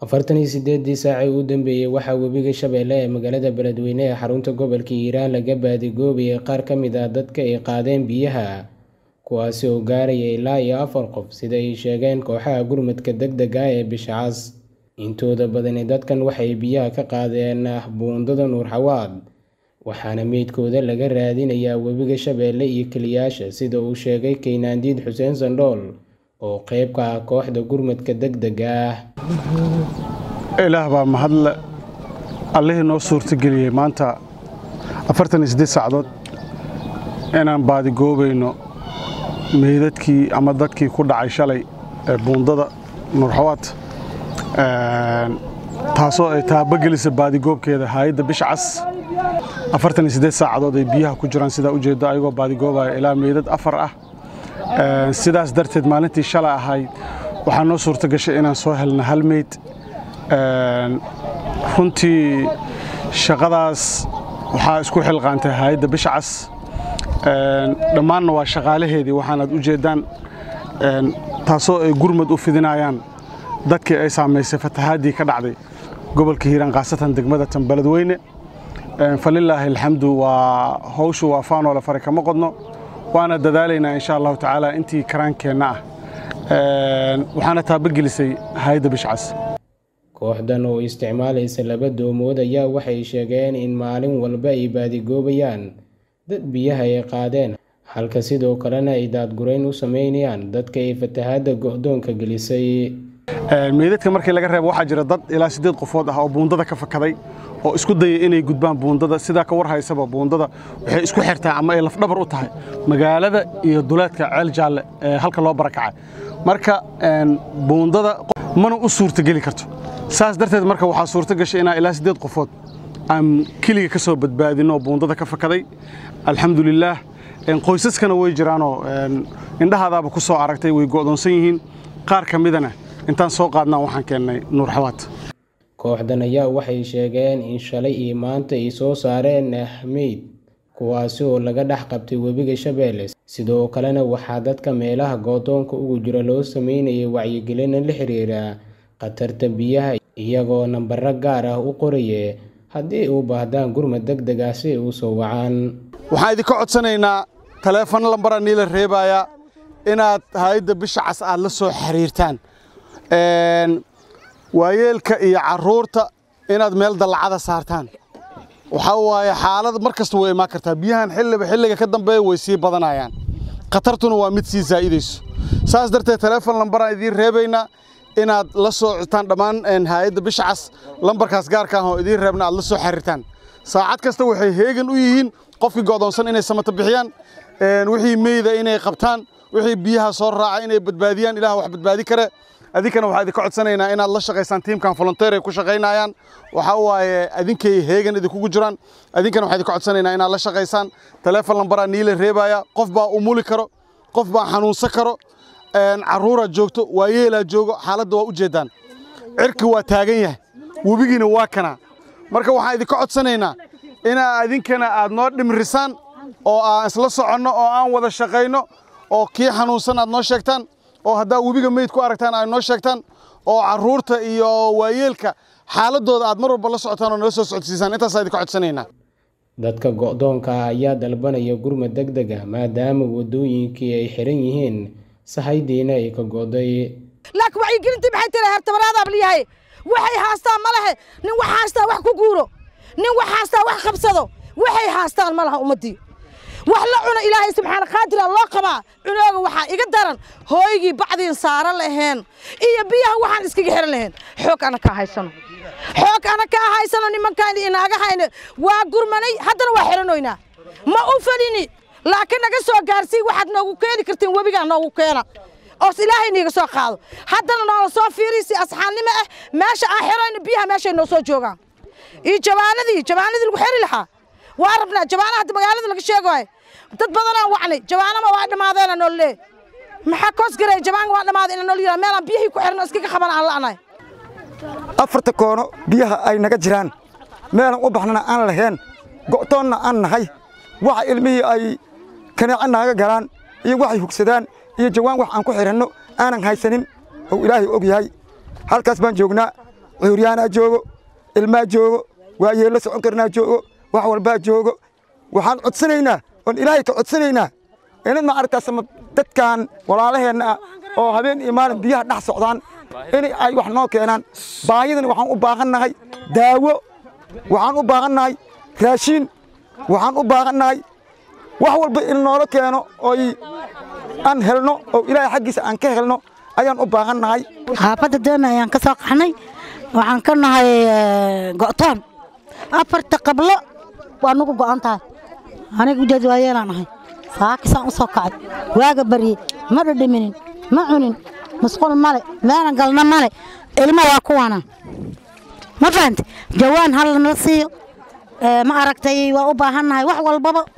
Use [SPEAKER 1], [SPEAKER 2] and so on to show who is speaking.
[SPEAKER 1] 48 saac u dambeeyay waxa webiga Shabeelle ee magaalada Beledweyne ee xarunta gobolka Hiiraan laga baadigoobayay qaar ka mid ah dadka ay qaadeen biyaha kuwaas oo gaaraya ilaa 4 qof sida ay sheegeen kooxaha gurmadka degdega ah ee Bishaas. Intooda badan dadkan waxay biyaha ka qaadeen buundada Nuur Xawaad waxaana meydkooda laga raadinayaa webiga Shabeelle iyo kaliyaasha sida uu sheegay Keynaandiid Xuseen Sandool oo qayb ka ah kooxda gurmadka degdega ah.
[SPEAKER 2] ilaah baa mahadle Alle noo suurtageliyay maanta 48 saacadood inaan baadigoobayno meydadkii ama dadkii ku dhacay shalay buundada Nuur Xawaad taasoo ay taabagelisay baadigoobkeeda hay'adda Bishaas 48 saacadood ay biyaha ku jiraan sida u jeedo ayagoo baadigoobaya ilaa meydad 4 ah sidaas darteed maalintii shalay ahayd waxaa noo suurtagashay inaan soo helno hal meyd runtii shaqadaas waxaa isku xilqaantay hay'adda Bishaas dhammaanna waa shaqaalaheedii waxaanaad u jeedaan taasoo ay gurmad u fidinayaan dadkii ay saameysay fatahaadii ka dhacday gobolka Hiiraan qaasatan degmada Beledweyne falillaahi alxamdu waa hawshu waa faanoo la faray kama qodno waana dadaalaynaa insha Allah tacaala intii karaankeenna ah waxaana taabagelisay hay'adda Bishaas.
[SPEAKER 1] Kooxdan oo isticmaalaysa laba doomood ayaa waxay sheegeen in maalin walba ay baadigoobayaan dad biyaha ay qaadeen halka sidoo kalena ay daadgurayn u sameynayaan dadka ay fatahaadda go'doonka gelisay.
[SPEAKER 2] meydadka markii laga reebo waxaa jira dad ilaa 8 qofood ah oo buundada ka fakaday oo isku dayay inay gudbaan buundada sida ka war haysaba buundada waxay isku xirtaa ama ay laf dhabar u tahay magaalada iyo duleedka Ceel Jaalle halka loo barakacay marka buundada mana u suurtageli karto saas darteed marka waxaa suurtagashay in ilaa 8 qofood aan kaliya ka soo badbaadino buundada ka fakaday alxamdulillah qoysaskana way jiraanoo indhahaadaaba ku soo aragtay way go'doonsan yihiin qaar ka midana intaan soo qaadnaa waxaan keennay Nuur Xawaad.
[SPEAKER 1] Kooxdan ayaa waxay sheegeen in shalay iyo maanta ay soo saareen meyd kuwaas oo laga dhax qabtay webiga Shabeelle sidoo kalena waxaa dadka meelaha go'doonka ugu jira loo sameeyay wacyigelin la xiriira qatarta biyaha iyagoo nambar gaar ah u qorayay haddii u baahdaan gurmad degdeg ah si uu soo wacaan.
[SPEAKER 2] waxaan idin ka codsanaynaa telefoon lambar aan la reebaya inaad hay'adda Bishaas aad la soo xiriirtaan waayeelka iyo caruurta inaad meel dalcada saartaan waxa waaye xaalad markasta way ma kartaa biyahan xilliga ka dambeeyo way sii badanayaan qatartuna waa mid sii zaa'idayso saas darteed telefoon lambar aan idin reebayna inaad la soo codstaan dhammaan hay'adda Bishaas lambarkaas gaarka ah oo idin reebna aad la soo xiriirtaan saacad kasta waxay heegan u yihiin qofkii go'doonsan inay samata bixiyaan wixii meeyda inay qabtaan wixii biyaha soo raacay inay badbaadiyaan ilaah wax badbaadi kare adinkana waxaan idin ka codsanaynaa inaad la shaqeysaan teamkan volunteer ay ku shaqeynayaan waxa waaye adinkay heegan idinku jiraan adinkana waxaan idin ka codsanaynaa inaad la shaqeysaan telefoon lambar aan la reebaya qof baa u muli karo qof baa xanuunsan karo caruura joogto waayeela joogo xaaladda waa u jeedaan cirki waa taagan yahay webigiina waa kana marka waxaan idin ka codsanaynaa in adinkana aad noo dhimrisaan oo aan isla soconno oo aan wada shaqeyno oo kii xanuunsan aad noo sheegtaan oo haddaa webiga meyd ku aragtaan ay noo sheegtaan oo caruurta iyo waayeelka xaaladooda aad mar walba la socotaan oo nala soo socodsiisaan intaas aad ka codsanaynaa.
[SPEAKER 1] dadka go'doonka ayaa dalbanaya gurmad degdeg ah maadaama wadooyinkii ay xiran yihiin sahaydiina ay ka go'day.
[SPEAKER 3] laakiin wacyigelintii maxay tiray hartabaraada abliyahay waxay haastaan ma lahe nin wax haastaa wax ku guuro nin wax haastaa wax qabsado waxay haastaan ma laha ummadii wax la cuno ilaahay subxaana qaadir loo qabaa cunooga waxa iga daran hooygii bacdiin saaran laheen iyo biyaha waxaan iskaga xiran laheen xoog ana ka haysano nimankaan inaaga hayne waa gurmanay haddana waa xiranoynaa ma u falini laakiin naga soo gaarsii waxaad noogu keeni kartiin webiga noogu keena oo ilaahay niga soo qaado haddana noo soo fiirisi asxaanimo ah meesha aan xirayno biyaha meesha noo soo joogaan iyo jawaanadii lagu xiri lahaa waa rabnaa jawaanaha hadda magaalada laga sheegayo dad badan aan wacnay jawaanama waa dhamaadeen aan nool maxaa koos garay jawaan waa dhamaadeen aan nool yahay meel aan biyihii ku xirno iskaga qaban aan la'anay
[SPEAKER 4] 4 koono biyaha ay naga jiraan meel aan u baxnana aan lahayn go'toonna aan nahay waxa ilmihii ay kanaacanaaga galaan iyo waxay hugsadaan iyo jawaan wax aan ku xiranno aanan haysanin oo ilaahay og yahay halkaas baan joognaa cuuryaanaa joogo ilmaa joogo waa yeello socon karnaa joogo wax walbaa joogo waxaan codsanaynaa oon ilaahay ka codsanaynaa inad ma aragtaasama dadkan walaalaheenna ah oo habeen iyo maalin biyaha dhex socdaan in ay wax noo keenaan baahidana waxaan u baahannahay daawo waxaan u baahannahay raashiin waxaan u baahannahay wax walba in noola keeno oy aan helno oo ilaahay xaggiisa aan ka helno ayaan u baahannahay
[SPEAKER 5] xaafadda doome ayaan ka soo qaxnay waxaan ka nahay go'toon afarta qablo waa nagu go'an tahay aniga ujeed waa yeelaan ahay saakisaan u soo kacay waaga baryey ma dhadhaminin ma cunin musqul male meelan galna male ilmo waa kuwana ma fahantay jawaan hal nala siiyo ma aragtay waa u baahannahay wax walbaba